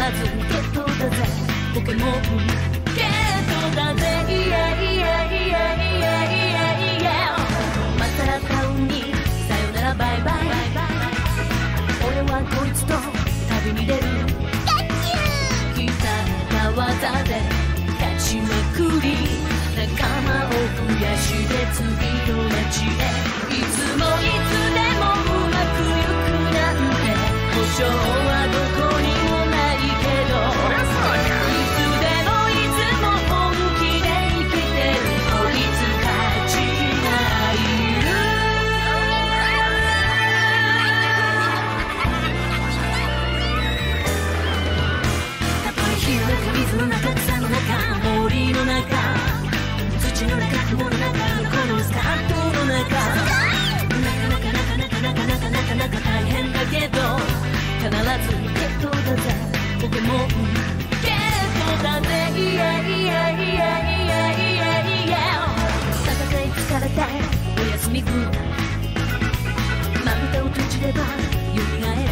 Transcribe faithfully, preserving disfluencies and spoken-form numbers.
ずゲットだぜポケモンゲットだぜイエイイエイイエイイエイイエイイエイまたタウンにさよならバイバイ俺はこいつと旅に出る鍛えた技で勝ちまくり仲間を増やして次の街へいつもいつでもうまくいくなんて保証はどこにもないけどいつでもいつも本気で生きてるこいつ勝ちないたとえ火の中水の中草の中森の中土の中雲の中このスカートの中なかなかなかなかなかなかなか大変だけど必ずゲットだぜポケモンゲットだぜイエイイエイイエイイエイイエイ戦い疲れておやすみくまぶたを閉じれば蘇る